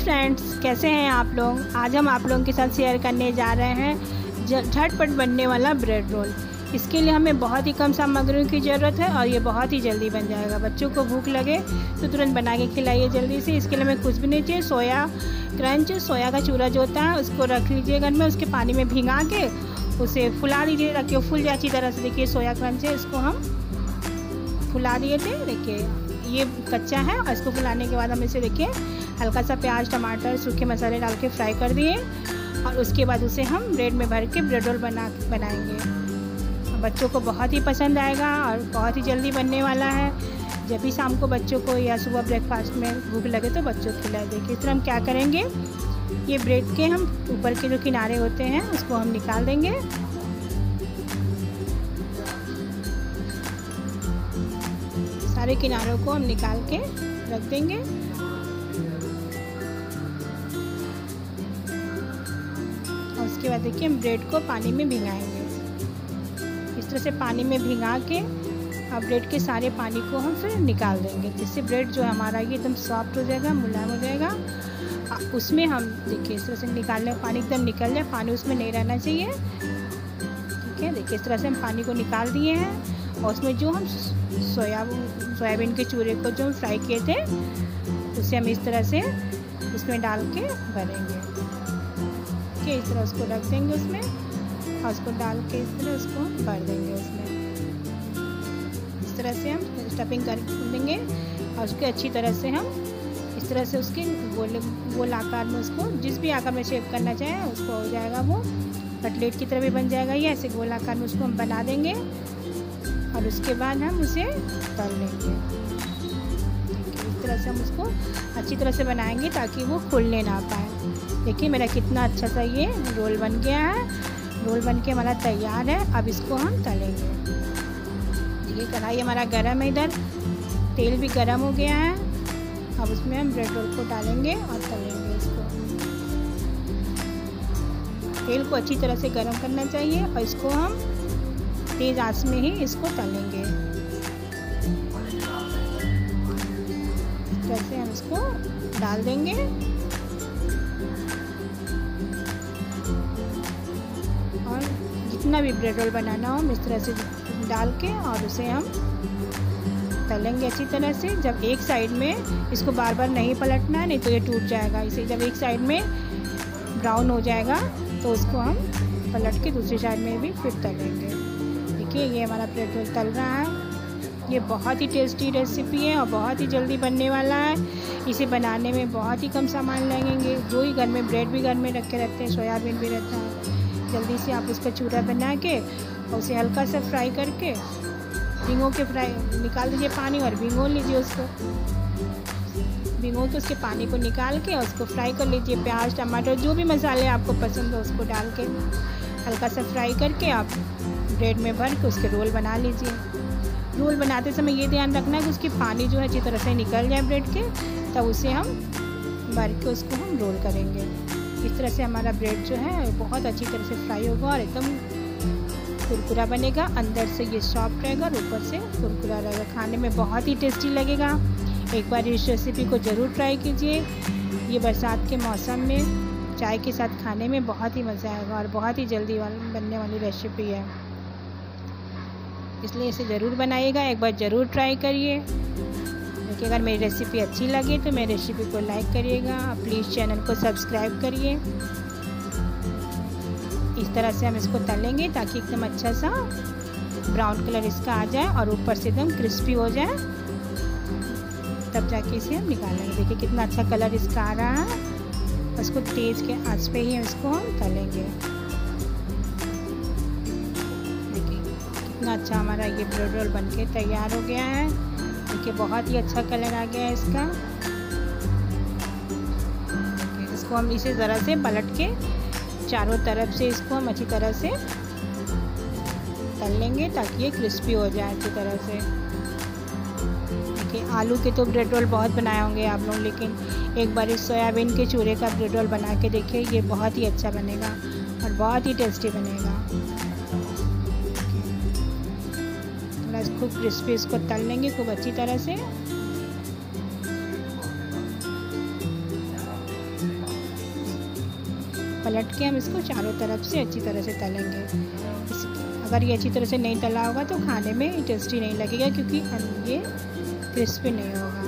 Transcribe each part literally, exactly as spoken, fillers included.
Friends, कैसे हैं आप लोग। आज हम आप लोगों के साथ शेयर करने जा रहे हैं झटपट बनने वाला ब्रेड रोल। इसके लिए हमें बहुत ही कम सामग्रियों की ज़रूरत है और ये बहुत ही जल्दी बन जाएगा। बच्चों को भूख लगे तो तुरंत बना के खिलाइए जल्दी से। इसके लिए हमें कुछ भी नहीं चाहिए। सोया क्रंच, सोया का चूरा जो होता है उसको रख लीजिए घर में, उसके पानी में भिंगा के उसे फुला दीजिए ताकि वो फूल जाए अच्छी तरह से। देखिए सोया क्रंच है, इसको हम फुला दिए थे। देखिए ये कच्चा है और इसको फुलाने के बाद हम इसे देखिए हल्का सा प्याज, टमाटर, सूखे मसाले डाल के फ्राई कर दिए और उसके बाद उसे हम ब्रेड में भर के ब्रेड रोल बना बनाएंगे। बच्चों को बहुत ही पसंद आएगा और बहुत ही जल्दी बनने वाला है। जब भी शाम को बच्चों को या सुबह ब्रेकफास्ट में भूख लगे तो बच्चों को खिलाए। देखिए इस तरह हम क्या करेंगे, ये ब्रेड के हम ऊपर के जो किनारे होते हैं उसको हम निकाल देंगे। सारे किनारों को हम निकाल के रख देंगे। और उसके बाद देखिए हम ब्रेड को पानी में भिगाएंगे। इस तरह से पानी में भिगा के अब ब्रेड के सारे पानी को हम फिर निकाल देंगे, जिससे ब्रेड जो हमारा ये एकदम सॉफ्ट हो जाएगा, मुलायम हो जाएगा। उसमें हम देखिए इस तरह से निकालने, पानी एकदम निकल जाए, पानी उसमें नहीं रहना चाहिए। ठीक है, देखिए इस तरह से हम पानी को निकाल दिए हैं और उसमें जो हम सोया सोयाबीन के चूरे को जो फ्राई किए थे उसे हम इस तरह से उसमें डाल के भरेंगे। ठीक है, इस तरह उसको रख देंगे उसमें और उसको डाल के इस तरह उसको भर देंगे उसमें। इस तरह से हम स्टफिंग कर देंगे और उसके अच्छी तरह से हम इस तरह से उसके गोल गोल आकार में उसको जिस भी आकार में शेप करना चाहें उसको हो जाएगा। वो कटलेट की तरह भी बन जाएगा ये। ऐसे गोल आकार में उसको हम बना देंगे और उसके बाद हम उसे तल लेंगे। इस तरह से हम उसको अच्छी तरह से बनाएंगे ताकि वो खुलने ना पाए। देखिए मेरा कितना अच्छा सा ये रोल बन गया है। रोल बन के हमारा तैयार है। अब इसको हम तलेंगे। ये कढ़ाई हमारा गरम है, इधर तेल भी गरम हो गया है। अब उसमें हम ब्रेड रोल को डालेंगे और तलेंगे इसको। तेल को अच्छी तरह से गरम करना चाहिए और इसको हम तेज आंच में ही इसको तलेंगे। इस तरह से हम इसको डाल देंगे और जितना भी ब्रेड रोल बनाना हो हम इस तरह से डाल के और उसे हम तलेंगे अच्छी तरह से। जब एक साइड में इसको बार बार नहीं पलटना है, नहीं तो ये टूट जाएगा। इसे जब एक साइड में ब्राउन हो जाएगा तो उसको हम पलट के दूसरी साइड में भी फिर तलेंगे। देखिए ये हमारा ब्रेड रोल तल रहा है। ये बहुत ही टेस्टी रेसिपी है और बहुत ही जल्दी बनने वाला है। इसे बनाने में बहुत ही कम सामान लगेंगे। जो ही घर में ब्रेड भी घर में रख के रखते हैं, सोयाबीन भी रहता है। जल्दी से आप उसका चूरा बना के और उसे हल्का सा फ्राई करके भिगो के फ्राई निकाल दीजिए पानी और भिगो लीजिए उसको। भिगो के उसके पानी को निकाल के और उसको फ्राई कर लीजिए। प्याज, टमाटर, जो भी मसाले आपको पसंद हो उसको डाल के हल्का सा फ्राई करके आप ब्रेड में भर के उसके रोल बना लीजिए। रोल बनाते समय ये ध्यान रखना है कि उसकी पानी जो है अच्छी तरह से निकल जाए ब्रेड के, तब उसे हम भर के उसको हम रोल करेंगे। इस तरह से हमारा ब्रेड जो है बहुत अच्छी तरह से फ्राई होगा और एकदम कुरकुरा बनेगा। अंदर से ये सॉफ्ट रहेगा और ऊपर से कुरकुरा रहेगा। खाने में बहुत ही टेस्टी लगेगा। एक बार इस रेसिपी को ज़रूर ट्राई कीजिए। ये बरसात के मौसम में चाय के साथ खाने में बहुत ही मज़ा आएगा और बहुत ही जल्दी बनने वाली रेसिपी है, इसलिए इसे ज़रूर बनाइएगा। एक बार ज़रूर ट्राई करिए। देखिए अगर मेरी रेसिपी अच्छी लगे तो मेरी रेसिपी को लाइक करिएगा। प्लीज़ चैनल को सब्सक्राइब करिए। इस तरह से हम इसको तलेंगे ताकि एकदम अच्छा सा ब्राउन कलर इसका आ जाए और ऊपर से एकदम क्रिस्पी हो जाए, तब जाके इसे हम निकालेंगे। देखिए कितना अच्छा कलर इसका आ रहा है। इसको तेज के आंच पे ही इसको हम तलेंगे। देखिए कितना अच्छा हमारा ये ब्रेड रोल बनके तैयार हो गया है। देखिए बहुत ही अच्छा कलर आ गया है इसका। इसको हम इसे ज़रा से पलट के चारों तरफ से इसको हम अच्छी तरह से तल लेंगे ताकि ये क्रिस्पी हो जाए अच्छी तरह से। देखिए आलू के तो ब्रेड रोल बहुत बनाए होंगे आप लोग, लेकिन एक बार इस सोयाबीन के चूरे का ब्रेड रोल बना के देखिए। ये बहुत ही अच्छा बनेगा और बहुत ही टेस्टी बनेगा। थोड़ा इसको क्रिस्पी इसको तल लेंगे खूब अच्छी तरह से। पलट के हम इसको चारों तरफ से अच्छी तरह से तलेंगे। इस अगर ये अच्छी तरह से नहीं तला होगा तो खाने में टेस्टी नहीं लगेगा, क्योंकि ये क्रिस्पी नहीं होगा।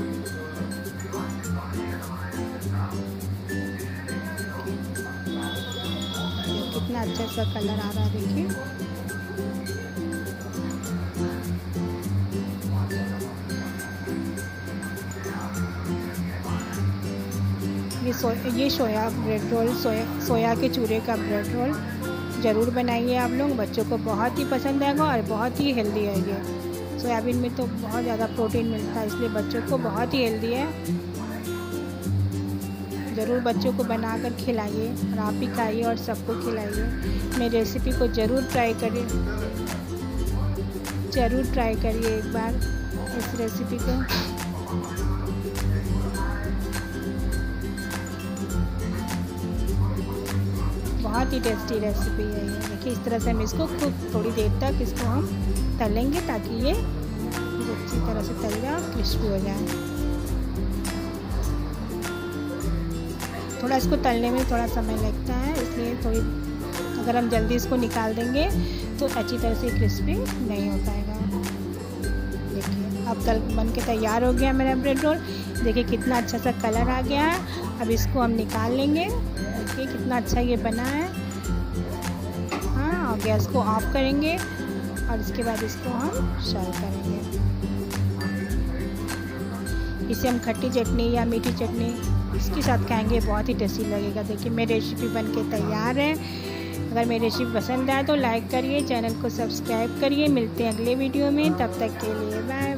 कितना अच्छा सा कलर आ रहा है, देखिए। ये सो ये सोया ब्रेड रोल, सोया सोया के चूरे का ब्रेड रोल ज़रूर बनाइए आप लोग, बच्चों को बहुत ही पसंद आएगा और बहुत ही हेल्दी है। ये सोयाबीन में तो बहुत ज़्यादा प्रोटीन मिलता है, इसलिए बच्चों को बहुत ही हेल्दी है। ज़रूर बच्चों को बनाकर खिलाइए और आप भी खाइए और सबको खिलाइए। मेरी रेसिपी को ज़रूर ट्राई करिए, ज़रूर ट्राई करिए एक बार इस रेसिपी को। बहुत ही टेस्टी रेसिपी है ये। देखिए इस तरह से हम इसको खूब थोड़ी देर तक इसको हम तलेंगे, ताकि ये अच्छी तरह से तल जाए और क्रिस्पी हो जाए। थोड़ा इसको तलने में थोड़ा समय लगता है, इसलिए थोड़ी अगर हम जल्दी इसको निकाल देंगे तो अच्छी तरह से क्रिस्पी नहीं हो पाएगा। देखिए अब तल बन के तैयार हो गया मेरा ब्रेड रोल। देखिए कितना अच्छा सा कलर आ गया है। अब इसको हम निकाल लेंगे। देखिए कितना अच्छा ये बना है। हाँ, और गैस को ऑफ करेंगे और इसके बाद इसको हम सर्व करेंगे। इसे हम खट्टी चटनी या मीठी चटनी इसके साथ खाएंगे, बहुत ही टेस्टी लगेगा। देखिए मेरी रेसिपी बनके तैयार है। अगर मेरी रेसिपी पसंद आए तो लाइक करिए, चैनल को सब्सक्राइब करिए। मिलते हैं अगले वीडियो में, तब तक के लिए बाय।